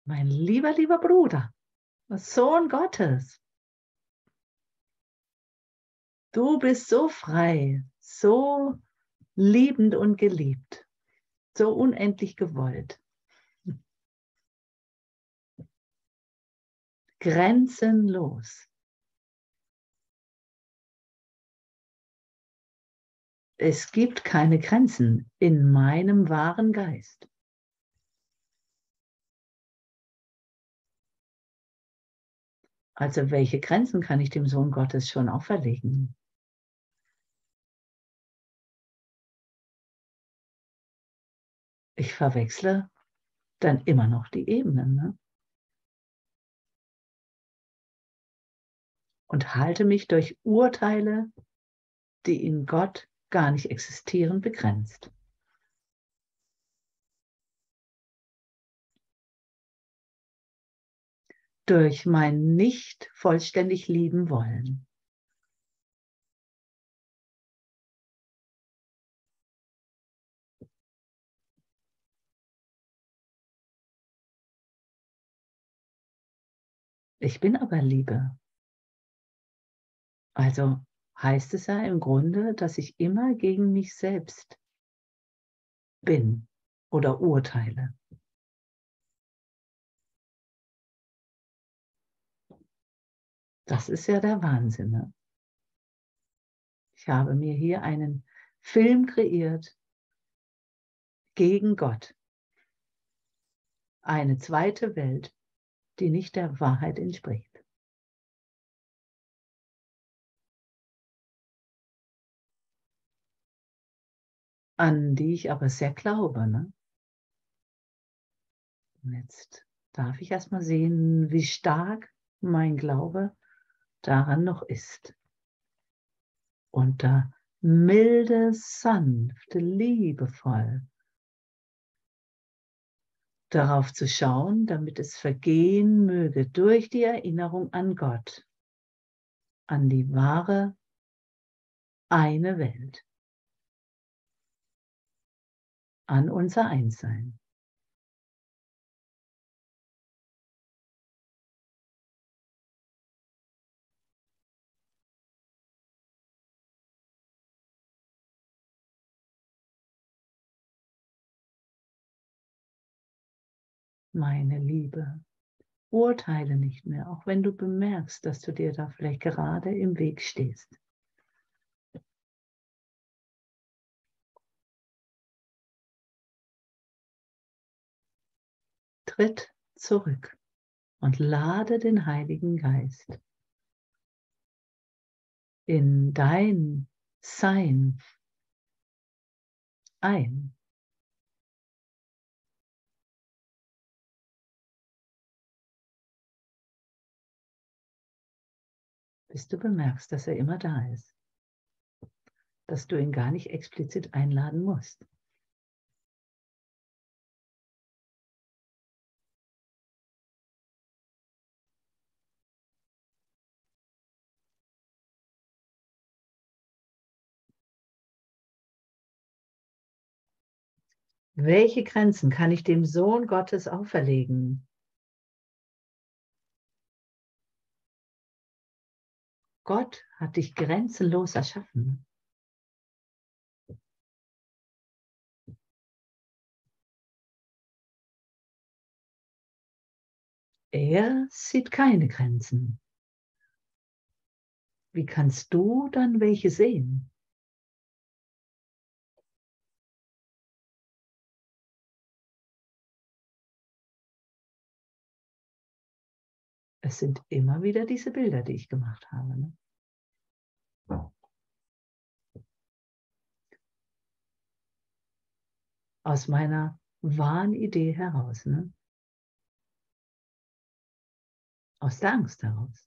Mein lieber, lieber Bruder, Sohn Gottes, du bist so frei, so liebend und geliebt, so unendlich gewollt, grenzenlos. Es gibt keine Grenzen in meinem wahren Geist. Also welche Grenzen kann ich dem Sohn Gottes schon auferlegen? Ich verwechsle dann immer noch die Ebenen, ne? Und halte mich durch Urteile, die in Gott gar nicht existieren, begrenzt. Durch mein nicht vollständig lieben wollen. Ich bin aber Liebe. Also heißt es ja im Grunde, dass ich immer gegen mich selbst bin oder urteile. Das ist ja der Wahnsinn. Ne? Ich habe mir hier einen Film kreiert gegen Gott. Eine zweite Welt, die nicht der Wahrheit entspricht. An die ich aber sehr glaube. Ne? Und jetzt darf ich erst mal sehen, wie stark mein Glaube daran noch ist. Und da milde, sanft, liebevoll darauf zu schauen, damit es vergehen möge durch die Erinnerung an Gott, an die wahre eine Welt, an unser Einssein. Meine Liebe, urteile nicht mehr, auch wenn du bemerkst, dass du dir da vielleicht gerade im Weg stehst. Tritt zurück und lade den Heiligen Geist in dein Sein ein. Bis du bemerkst, dass er immer da ist. Dass du ihn gar nicht explizit einladen musst. Welche Grenzen kann ich dem Sohn Gottes auferlegen? Gott hat dich grenzenlos erschaffen. Er sieht keine Grenzen. Wie kannst du dann welche sehen? Es sind immer wieder diese Bilder, die ich gemacht habe. Ne? Aus meiner Wahnidee heraus. Ne? Aus der Angst heraus.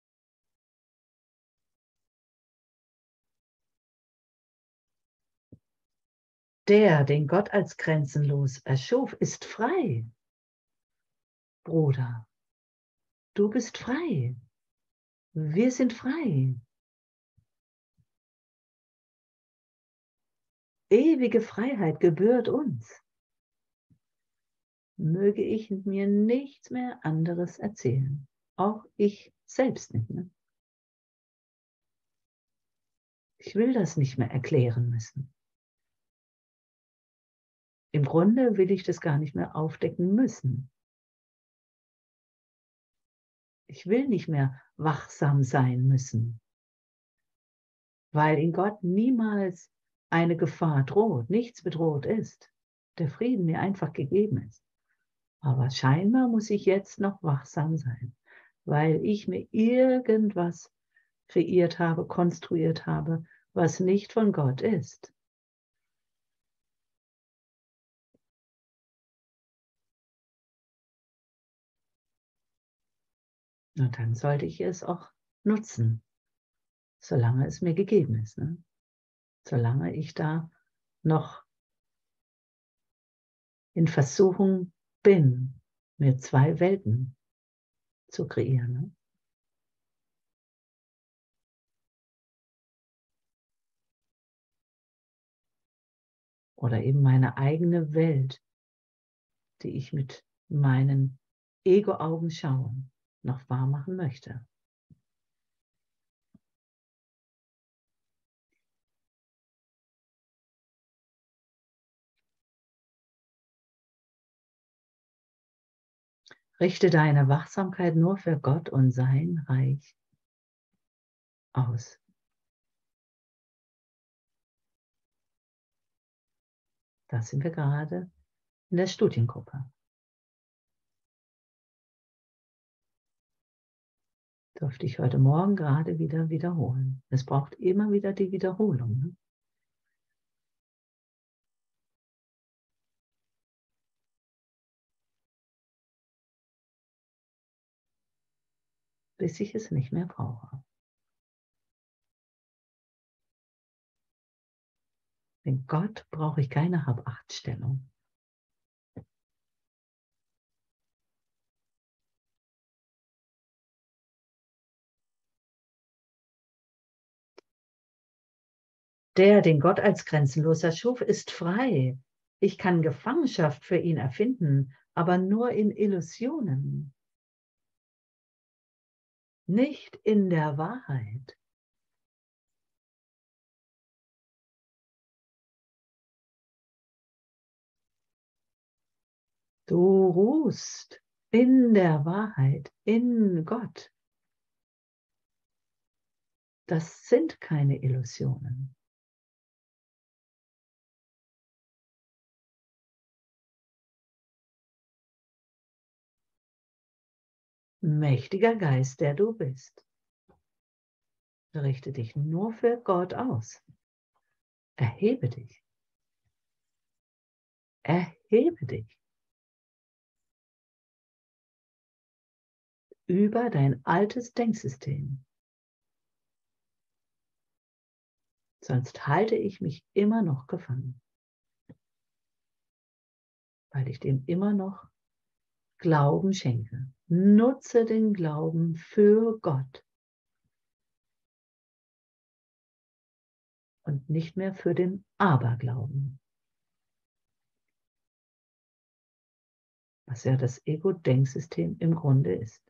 Der, den Gott als grenzenlos erschuf, ist frei. Bruder, du bist frei. Wir sind frei. Ewige Freiheit gebührt uns. möge ich mir nichts mehr anderes erzählen. Auch ich selbst nicht. Ne? Ich will das nicht mehr erklären müssen. Im Grunde will ich das gar nicht mehr aufdecken müssen. Ich will nicht mehr wachsam sein müssen, weil in Gott niemals eine Gefahr droht, nichts bedroht ist, der Frieden mir einfach gegeben ist. Aber scheinbar muss ich jetzt noch wachsam sein, weil ich mir irgendwas kreiert habe, konstruiert habe, was nicht von Gott ist. Und dann sollte ich es auch nutzen, solange es mir gegeben ist. Ne? Solange ich da noch in Versuchung bin, mir zwei Welten zu kreieren. Ne? Oder eben meine eigene Welt, die ich mit meinen Ego-Augen schauen, noch wahr machen möchte. Richte deine Wachsamkeit nur für Gott und sein Reich aus. Da sind wir gerade in der Studiengruppe. Durfte ich heute Morgen gerade wieder wiederholen. Es braucht immer wieder die Wiederholung. Ne? Bis ich es nicht mehr brauche. Mit Gott brauche ich keine Hab-Acht-Stellung. Der, den Gott als grenzenlos erschuf, ist frei. Ich kann Gefangenschaft für ihn erfinden, aber nur in Illusionen, nicht in der Wahrheit. Du ruhst in der Wahrheit, in Gott. Das sind keine Illusionen. Mächtiger Geist, der du bist, richte dich nur für Gott aus. Erhebe dich. Erhebe dich über dein altes Denksystem. Sonst halte ich mich immer noch gefangen, weil ich dem immer noch Glauben schenke. Nutze den Glauben für Gott und nicht mehr für den Aberglauben, was ja das Ego-Denksystem im Grunde ist.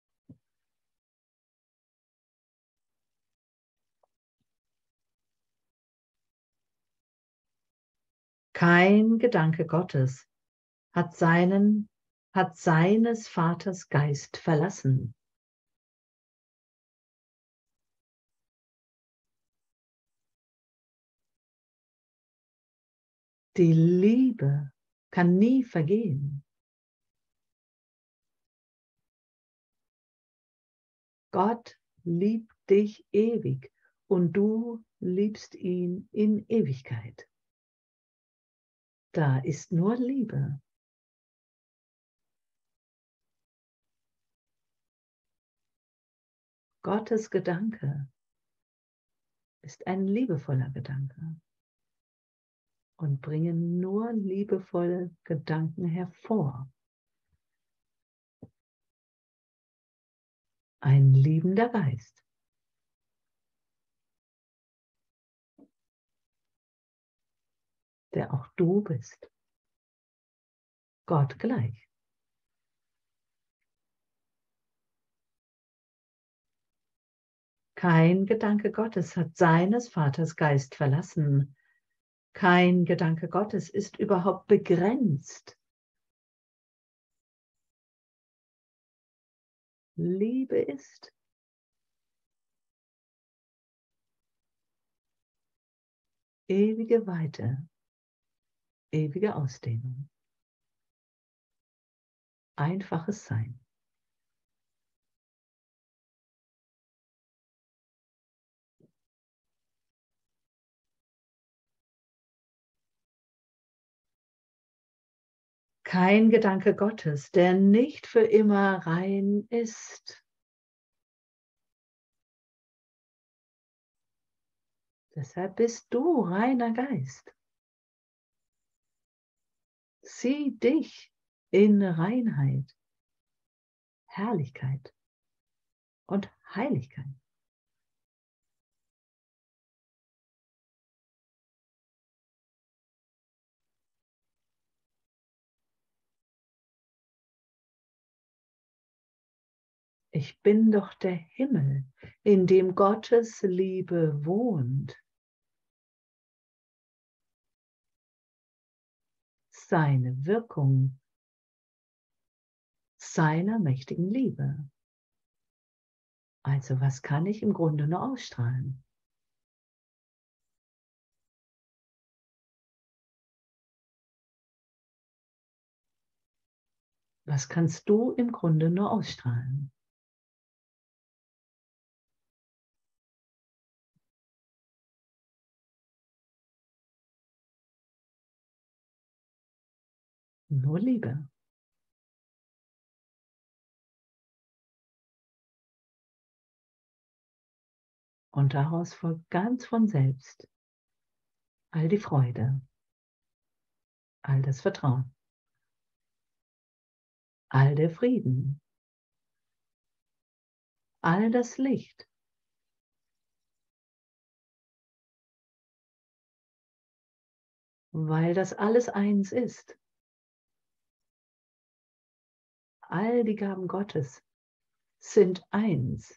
Kein Gedanke Gottes hat seines Vaters Geist verlassen. Die Liebe kann nie vergehen. Gott liebt dich ewig und du liebst ihn in Ewigkeit. Da ist nur Liebe. Gottes Gedanke ist ein liebevoller Gedanke und bringen nur liebevolle Gedanken hervor. Ein liebender Geist. Der auch du bist. Gott gleich. Kein Gedanke Gottes hat seines Vaters Geist verlassen. Kein Gedanke Gottes ist überhaupt begrenzt. Liebe ist. Ewige Weite, ewige Ausdehnung. Einfaches Sein. Kein Gedanke Gottes, der nicht für immer rein ist. Deshalb bist du reiner Geist. Sieh dich in Reinheit, Herrlichkeit und Heiligkeit. Ich bin doch der Himmel, in dem Gottes Liebe wohnt. Seine Wirkung, seiner mächtigen Liebe. Also was kann ich im Grunde nur ausstrahlen? Was kannst du im Grunde nur ausstrahlen? Nur Liebe. Und daraus folgt ganz von selbst all die Freude, all das Vertrauen, all der Frieden, all das Licht. Weil das alles eins ist. All die Gaben Gottes sind eins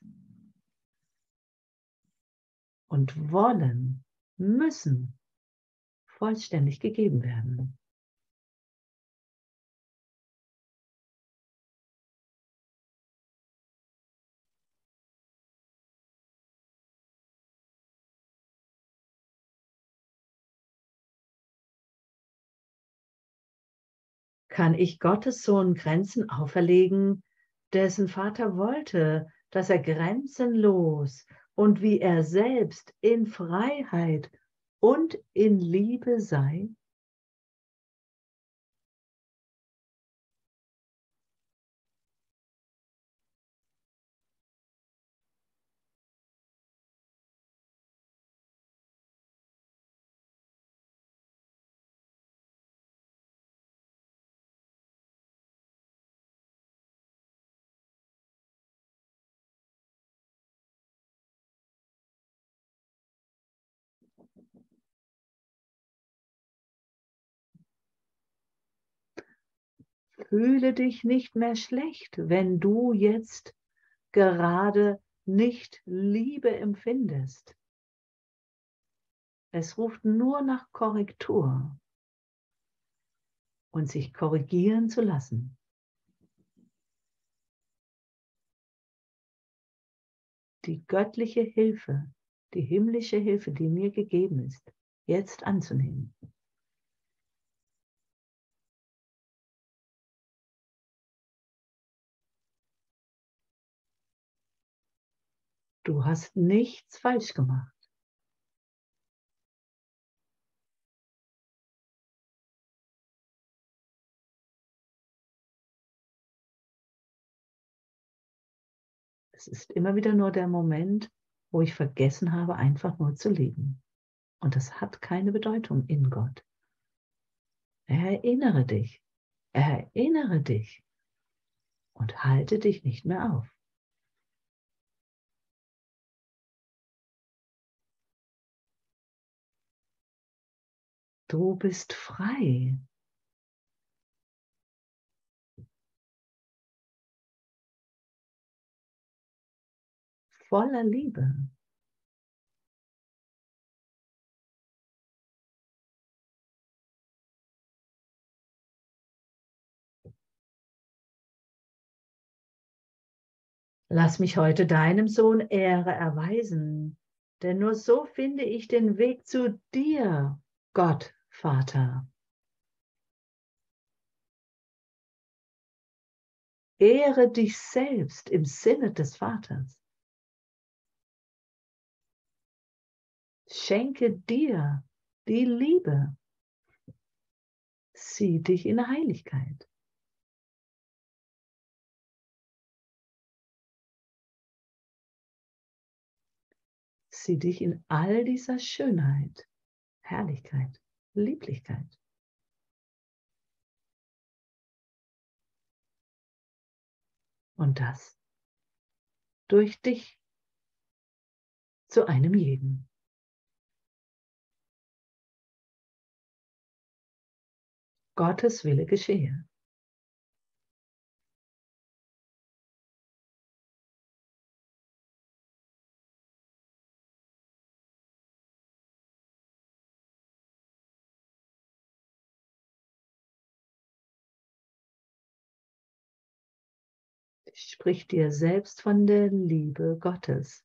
und wollen, müssen vollständig gegeben werden. Kann ich Gottes Sohn Grenzen auferlegen, dessen Vater wollte, dass er grenzenlos und wie er selbst in Freiheit und in Liebe sei? Fühle dich nicht mehr schlecht, wenn du jetzt gerade nicht Liebe empfindest. Es ruft nur nach Korrektur und sich korrigieren zu lassen. Die göttliche Hilfe, die himmlische Hilfe, die mir gegeben ist, jetzt anzunehmen. Du hast nichts falsch gemacht. Es ist immer wieder nur der Moment, wo ich vergessen habe, einfach nur zu lieben. Und das hat keine Bedeutung in Gott. Erinnere dich und halte dich nicht mehr auf. Du bist frei. voller Liebe. Lass mich heute deinem Sohn Ehre erweisen, denn nur so finde ich den Weg zu dir, Gott, Vater. Ehre dich selbst im Sinne des Vaters. Schenke dir die Liebe. Sieh dich in Heiligkeit. Sieh dich in all dieser Schönheit, Herrlichkeit, Lieblichkeit. Und das durch dich zu einem jeden. Gottes Wille geschehe. Sprich dir selbst von der Liebe Gottes.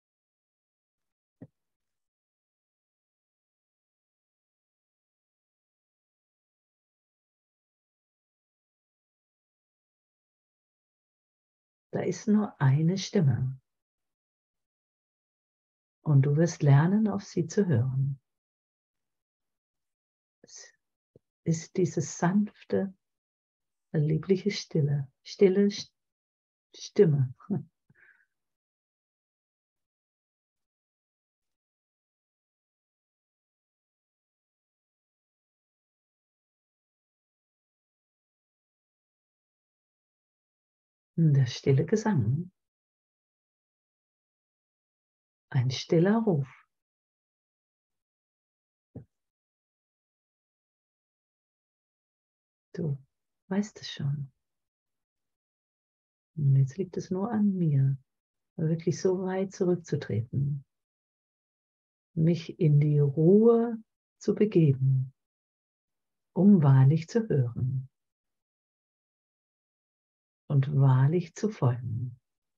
Da ist nur eine Stimme. Und du wirst lernen, auf sie zu hören. Es ist diese sanfte, liebliche stille Stimme. Der stille Gesang. Ein stiller Ruf. Du weißt es schon. Und jetzt liegt es nur an mir, wirklich so weit zurückzutreten, mich in die Ruhe zu begeben, um wahrlich zu hören und wahrlich zu folgen.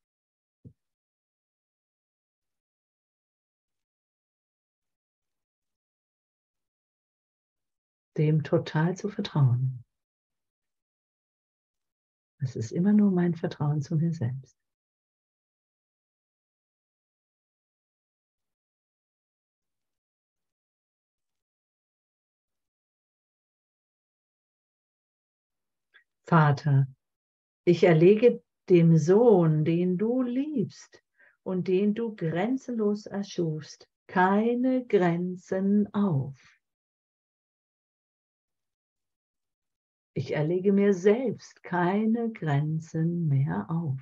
Dem total zu vertrauen. Es ist immer nur mein Vertrauen zu mir selbst. Vater, ich erlege dem Sohn, den du liebst und den du grenzenlos erschufst, keine Grenzen auf. Ich erlege mir selbst keine Grenzen mehr auf.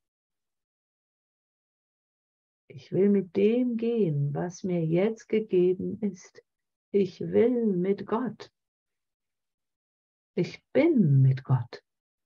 Ich will mit dem gehen, was mir jetzt gegeben ist. Ich will mit Gott. Ich bin mit Gott.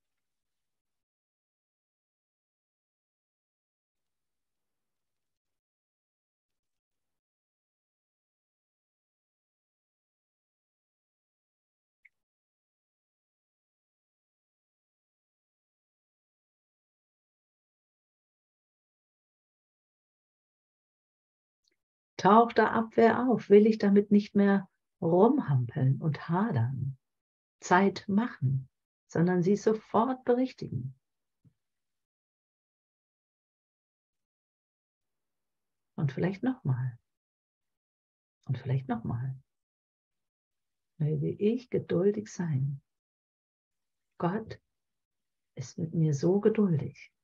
Taucht da Abwehr auf, will ich damit nicht mehr rumhampeln und hadern, Zeit machen, sondern sie sofort berichtigen. Und vielleicht nochmal. Und vielleicht nochmal. Möge ich geduldig sein. Gott ist mit mir so geduldig.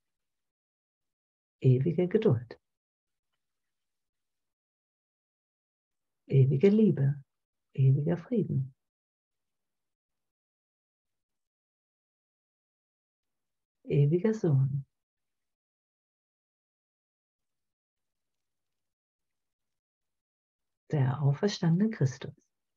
Ewige Geduld. Ewige Liebe. Ewiger Frieden. Ewiger Sohn. Der auferstandene Christus.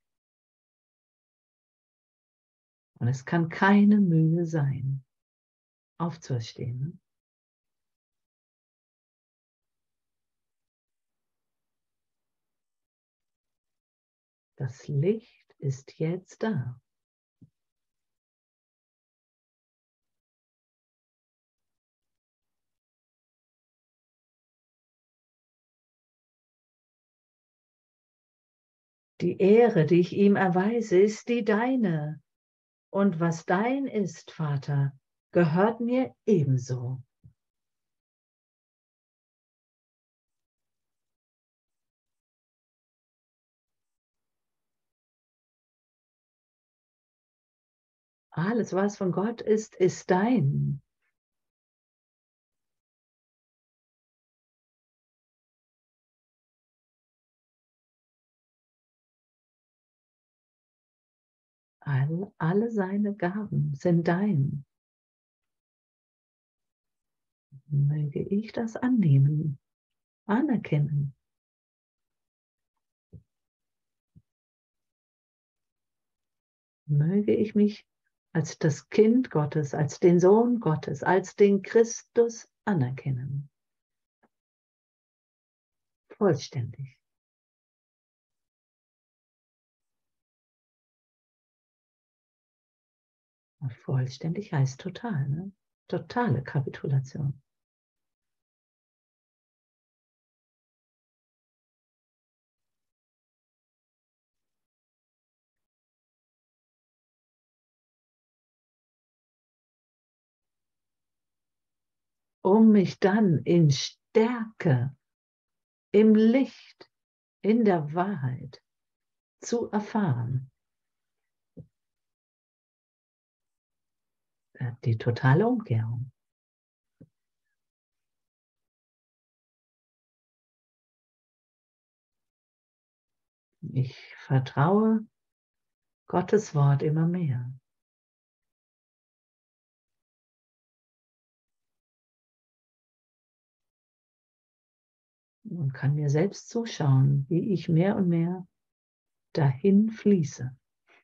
Und es kann keine Mühe sein, aufzuerstehen. Das Licht ist jetzt da. Die Ehre, die ich ihm erweise, ist die deine. Und was dein ist, Vater, gehört mir ebenso. Alles, was von Gott ist, ist dein. Alle seine Gaben sind dein. Möge ich das annehmen, anerkennen. Möge ich mich als das Kind Gottes, als den Sohn Gottes, als den Christus anerkennen. Vollständig. Und vollständig heißt total, ne? Totale Kapitulation. Um mich dann in Stärke, im Licht, in der Wahrheit zu erfahren. Die totale Umkehrung. Ich vertraue Gottes Wort immer mehr. Und kann mir selbst zuschauen, wie ich mehr und mehr dahin fließe.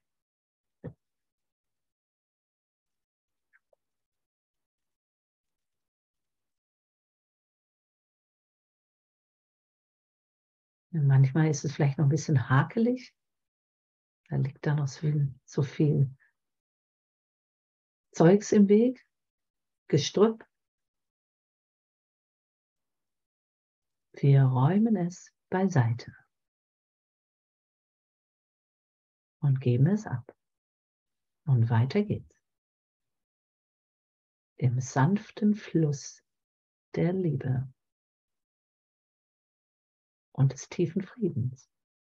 Und manchmal ist es vielleicht noch ein bisschen hakelig. Da liegt da noch so viel Zeugs im Weg, Gestrüpp. Wir räumen es beiseite und geben es ab. Und weiter geht's. Im sanften Fluss der Liebe und des tiefen Friedens.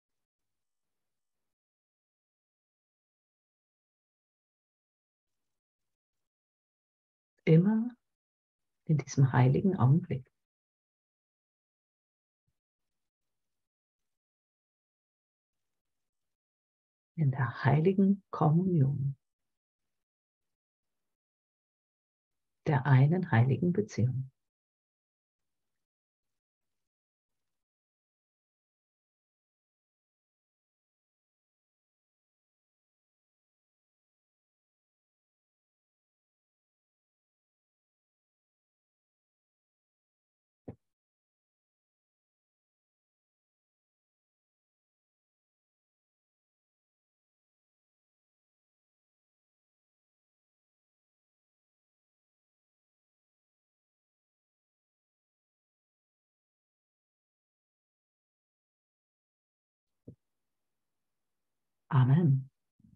Immer in diesem heiligen Augenblick. In der heiligen Kommunion. Der einen heiligen Beziehung. Amen.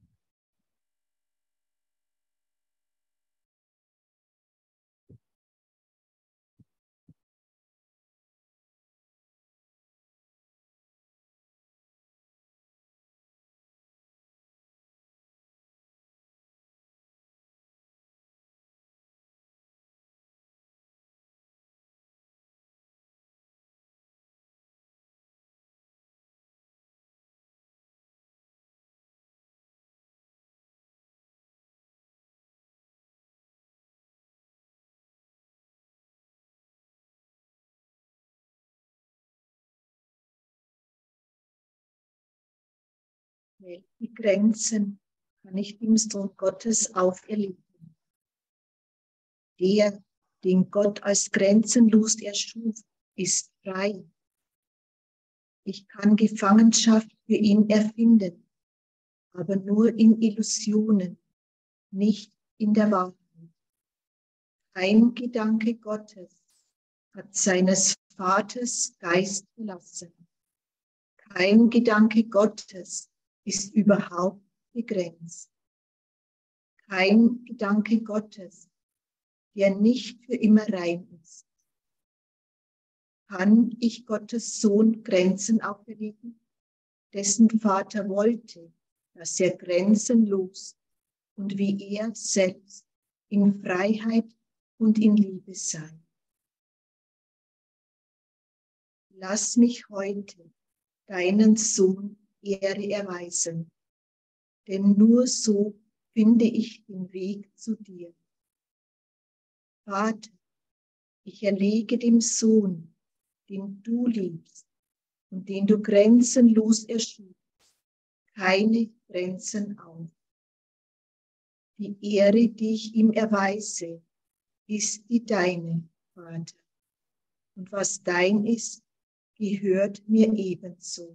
Welche Grenzen kann ich dem Sohn Gottes auferlegen? Der, den Gott als grenzenlos erschuf, ist frei. Ich kann Gefangenschaft für ihn erfinden, aber nur in Illusionen, nicht in der Wahrheit. Kein Gedanke Gottes hat seines Vaters Geist verlassen. Kein Gedanke Gottes ist überhaupt begrenzt. Kein Gedanke Gottes, der nicht für immer rein ist. Kann ich Gottes Sohn Grenzen auferlegen, dessen Vater wollte, dass er grenzenlos und wie er selbst in Freiheit und in Liebe sei? Lass mich heute deinen Sohn Ehre erweisen, denn nur so finde ich den Weg zu dir. Vater, ich erlege dem Sohn, den du liebst und den du grenzenlos erschufst, keine Grenzen auf. Die Ehre, die ich ihm erweise, ist die deine, Vater. Und was dein ist, gehört mir ebenso.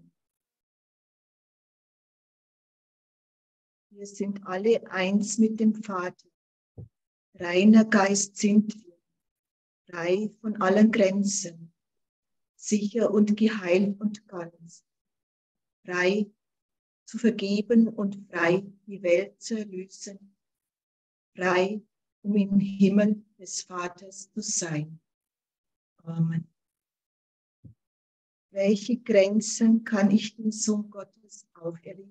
Wir sind alle eins mit dem Vater. Reiner Geist sind wir, frei von allen Grenzen, sicher und geheilt und ganz, frei zu vergeben und frei die Welt zu erlösen, frei, um im Himmel des Vaters zu sein. Amen. Welche Grenzen kann ich dem Sohn Gottes auferlegen?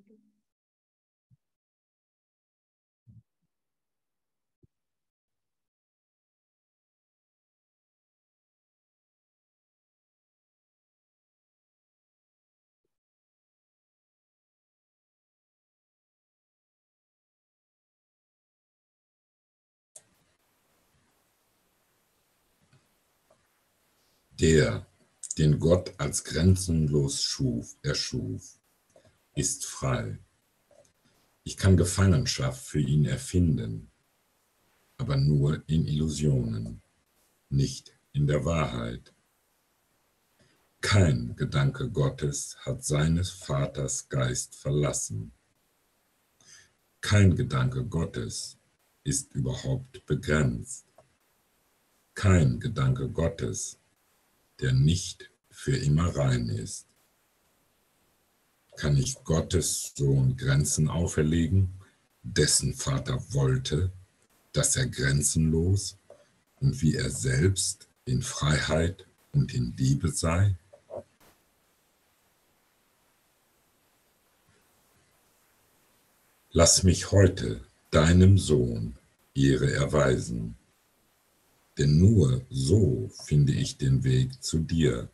Der, den Gott als grenzenlos erschuf, ist frei. Ich kann Gefangenschaft für ihn erfinden, aber nur in Illusionen, nicht in der Wahrheit. Kein Gedanke Gottes hat seines Vaters Geist verlassen. Kein Gedanke Gottes ist überhaupt begrenzt. Kein Gedanke Gottes, der nicht für immer rein ist. Kann ich Gottes Sohn Grenzen auferlegen, dessen Vater wollte, dass er grenzenlos und wie er selbst in Freiheit und in Liebe sei? Lass mich heute deinem Sohn Ehre erweisen, denn nur so finde ich den Weg zu dir.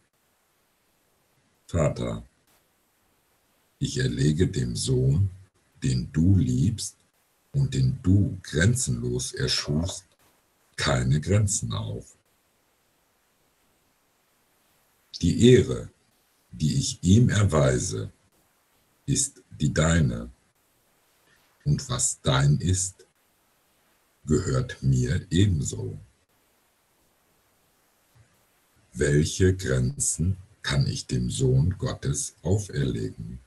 Vater, ich erlege dem Sohn, den du liebst und den du grenzenlos erschufst, keine Grenzen auf. Die Ehre, die ich ihm erweise, ist die deine, und was dein ist, gehört mir ebenso. Welche Grenzen kann ich dem Sohn Gottes auferlegen?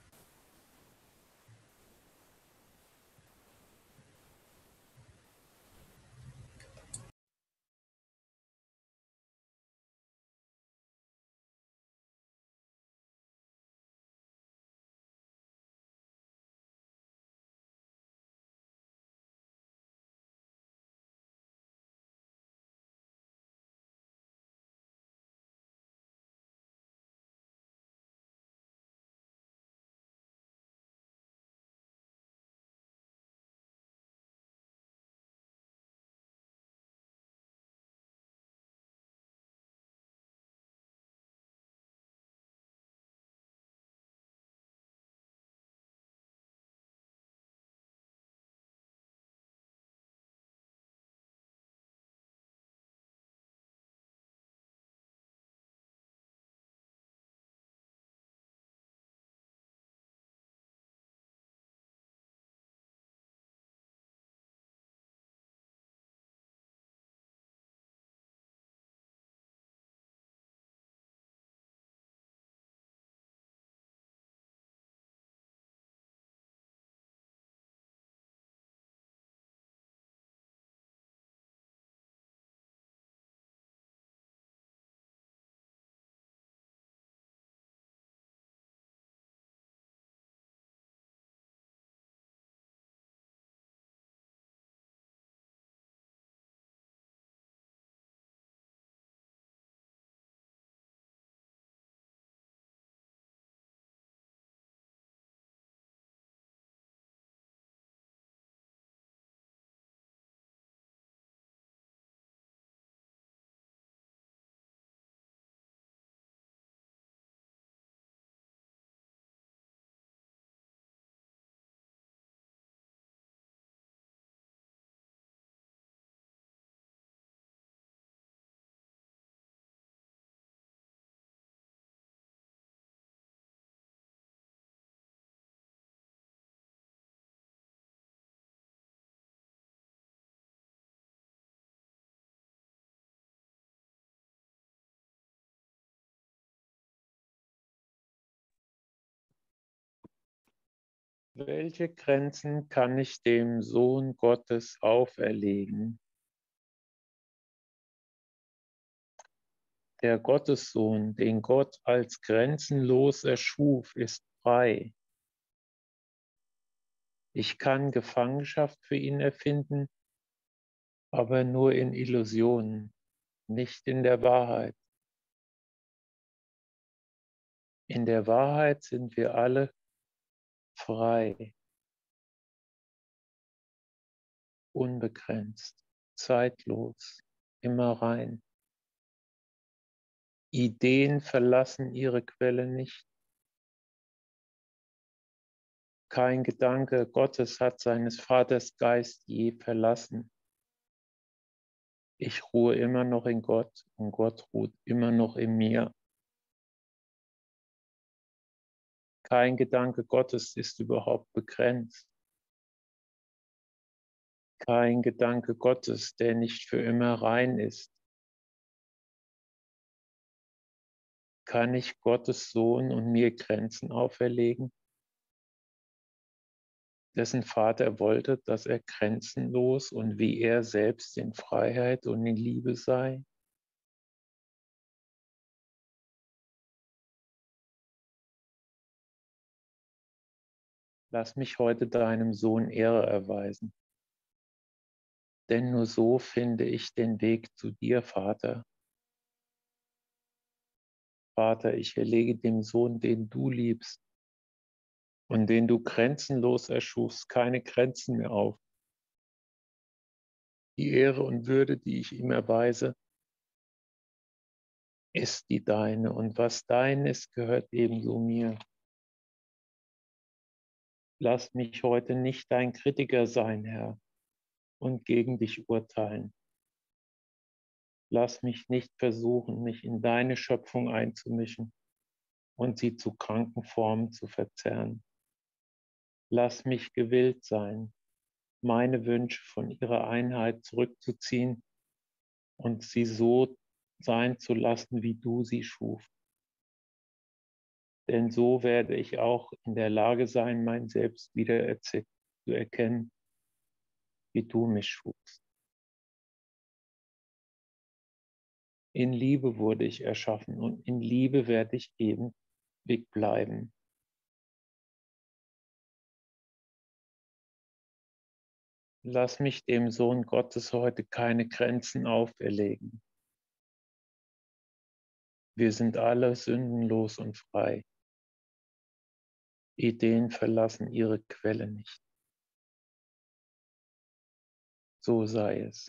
Welche Grenzen kann ich dem Sohn Gottes auferlegen? Der Gottessohn, den Gott als grenzenlos erschuf, ist frei. Ich kann Gefangenschaft für ihn erfinden, aber nur in Illusionen, nicht in der Wahrheit. In der Wahrheit sind wir alle frei, unbegrenzt, zeitlos, immer rein. Ideen verlassen ihre Quelle nicht. Kein Gedanke Gottes hat seines Vaters Geist je verlassen. Ich ruhe immer noch in Gott und Gott ruht immer noch in mir. Kein Gedanke Gottes ist überhaupt begrenzt. Kein Gedanke Gottes, der nicht für immer rein ist. Kann ich Gottes Sohn und mir Grenzen auferlegen? Dessen Vater wollte, dass er grenzenlos und wie er selbst in Freiheit und in Liebe sei. Lass mich heute deinem Sohn Ehre erweisen. Denn nur so finde ich den Weg zu dir, Vater. Vater, ich erlege dem Sohn, den du liebst und den du grenzenlos erschufst, keine Grenzen mehr auf. Die Ehre und Würde, die ich ihm erweise, ist die deine. Und was dein ist, gehört ebenso mir. Lass mich heute nicht dein Kritiker sein, Herr, und gegen dich urteilen. Lass mich nicht versuchen, mich in deine Schöpfung einzumischen und sie zu kranken Formen zu verzerren. Lass mich gewillt sein, meine Wünsche von ihrer Einheit zurückzuziehen und sie so sein zu lassen, wie du sie schuf. Denn so werde ich auch in der Lage sein, mein Selbst wieder zu erkennen, wie du mich schufst. In Liebe wurde ich erschaffen und in Liebe werde ich ewig bleiben. Lass mich dem Sohn Gottes heute keine Grenzen auferlegen. Wir sind alle sündenlos und frei. Ideen verlassen ihre Quelle nicht. So sei es.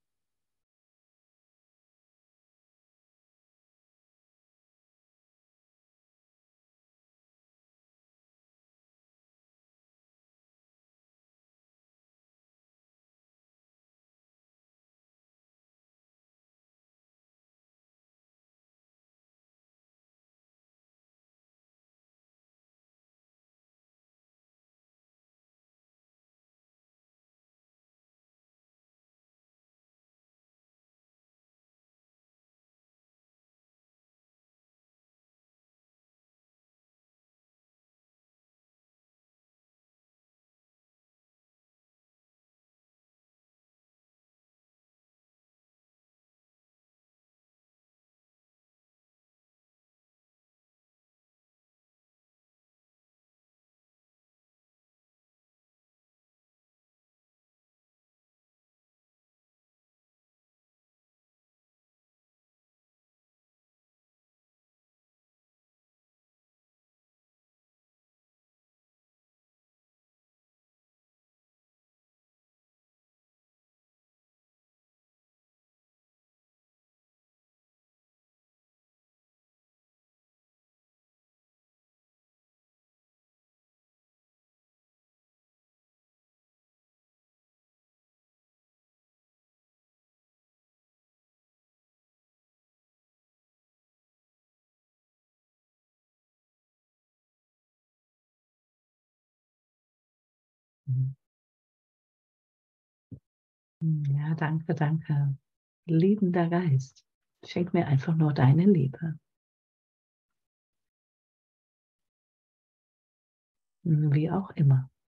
Ja, danke, danke. Liebender Geist, schenk mir einfach nur deine Liebe. Wie auch immer.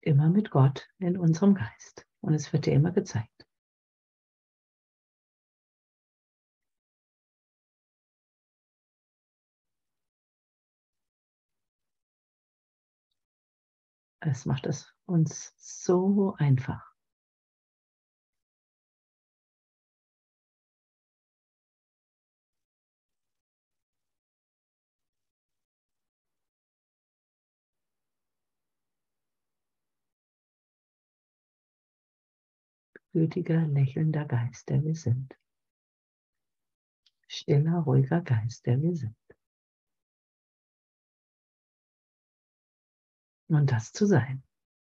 Immer mit Gott in unserem Geist. Und es wird dir immer gezeigt. Es macht es uns so einfach. Gütiger, lächelnder Geist, der wir sind. Stiller, ruhiger Geist, der wir sind. Und das zu sein.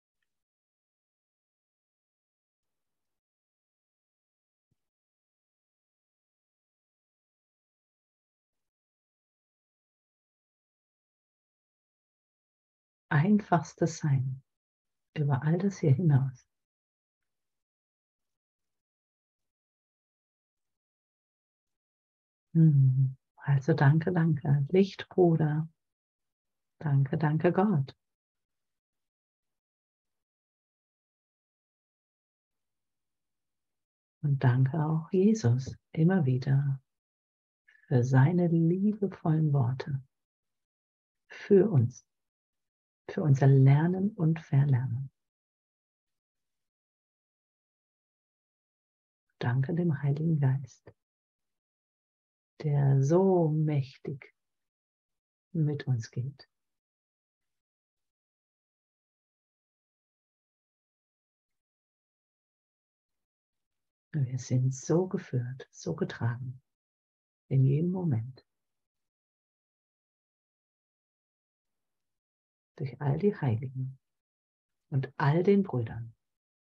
Einfachstes Sein über all das hier hinaus. Also danke, danke, Lichtbruder. Danke, danke Gott. Und danke auch Jesus immer wieder für seine liebevollen Worte. Für uns. Für unser Lernen und Verlernen. Danke dem Heiligen Geist, der so mächtig mit uns geht. Wir sind so geführt, so getragen, in jedem Moment. Durch all die Heiligen und all den Brüdern,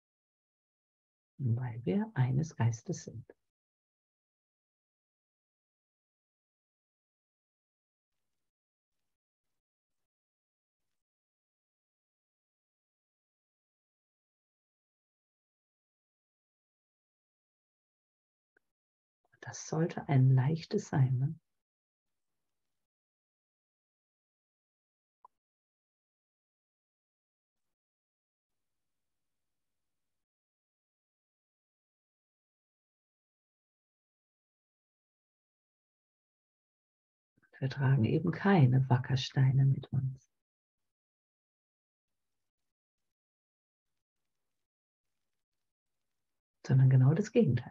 weil wir eines Geistes sind. Das sollte ein leichtes sein, ne? Wir tragen eben keine Wackersteine mit uns. Sondern genau das Gegenteil.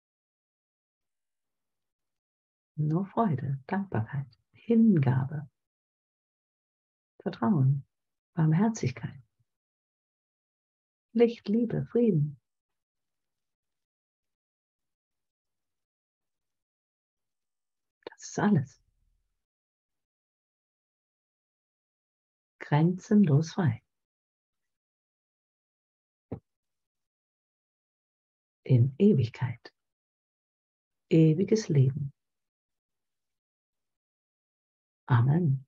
Nur Freude, Dankbarkeit, Hingabe, Vertrauen, Barmherzigkeit, Licht, Liebe, Frieden. Das ist alles. Grenzenlos frei. In Ewigkeit. Ewiges Leben. Amen.